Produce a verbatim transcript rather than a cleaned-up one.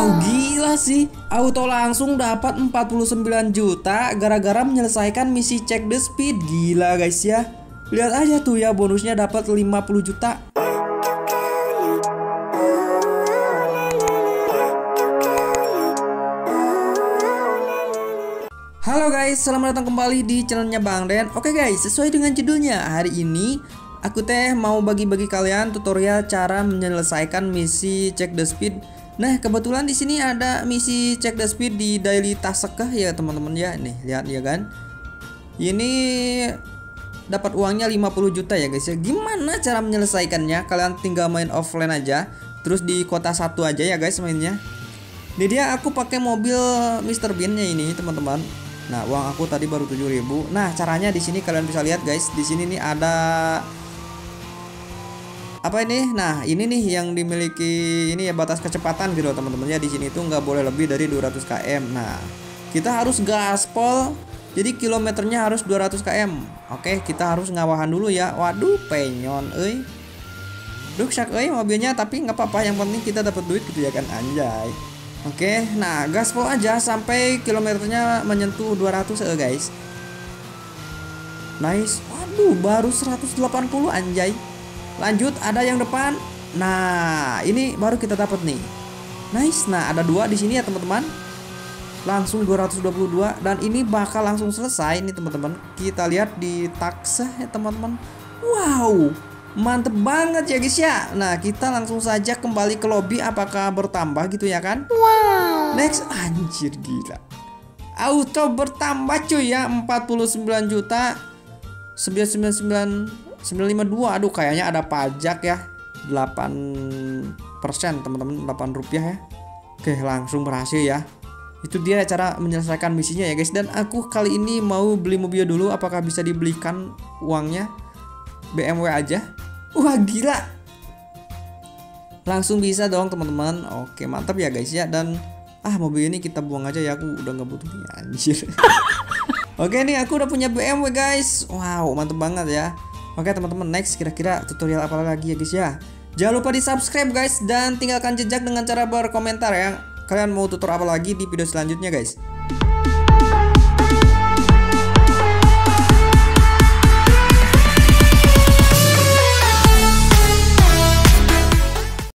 Wow, gila sih. Auto langsung dapat empat puluh sembilan juta gara-gara menyelesaikan misi check the speed. Gila guys ya. Lihat aja tuh ya, bonusnya dapat lima puluh juta. Halo guys, selamat datang kembali di channelnya Bang Den. Oke guys, sesuai dengan judulnya, hari ini aku teh mau bagi-bagi kalian tutorial cara menyelesaikan misi check the speed. Nah, kebetulan di sini ada misi check the speed di daily task ya teman-teman ya. Nih, lihat ya kan. Ini dapat uangnya lima puluh juta ya guys ya. Gimana cara menyelesaikannya? Kalian tinggal main offline aja. Terus di kota satu aja ya guys mainnya. Ini dia, aku pakai mobil mister Bean-nya ini teman-teman. Nah, uang aku tadi baru tujuh ribu. Nah, caranya di sini kalian bisa lihat guys. Di sini nih ada apa ini? Nah, ini nih yang dimiliki ini ya, batas kecepatan gitu teman-teman ya. Di sini tuh nggak boleh lebih dari dua ratus kilometer. Nah, kita harus gaspol. Jadi kilometernya harus dua ratus kilometer. Oke, kita harus ngawahan dulu ya. Waduh, penyon euy. Duh, sak euy mobilnya, tapi nggak apa-apa, yang penting kita dapat duit gitu ya kan, anjay. Oke, nah gaspol aja sampai kilometernya menyentuh dua ratus eh guys. Nice. Waduh, baru seratus delapan puluh anjay. Lanjut, ada yang depan. Nah, ini baru kita dapat nih. Nice. Nah, ada dua di sini ya teman-teman. Langsung dua ratus dua puluh dua dan ini bakal langsung selesai nih teman-teman. Kita lihat di taksah ya teman-teman. Wow, mantep banget ya guys ya. Nah, kita langsung saja kembali ke lobby. Apakah bertambah gitu ya kan? Wow. Next, anjir gila. Auto bertambah cuy ya, empat puluh sembilan juta sembilan sembilan sembilan sembilan lima dua. Aduh, kayaknya ada pajak ya. delapan persen teman-teman, delapan rupiah ya. Oke, langsung berhasil ya. Itu dia cara menyelesaikan misinya ya guys. Dan aku kali ini mau beli mobil dulu. Apakah bisa dibelikan uangnya? B M W aja. Wah, gila. Langsung bisa dong teman-teman. Oke, mantap ya guys ya. Dan ah, mobil ini kita buang aja ya. Aku udah nggak butuh nih, anjir. Oke nih, aku udah punya B M W guys. Wow, mantap banget ya. Oke teman-teman, next kira-kira tutorial apa lagi ya guys ya. Jangan lupa di subscribe guys. Dan tinggalkan jejak dengan cara berkomentar ya. Kalian mau tutor apa lagi di video selanjutnya guys.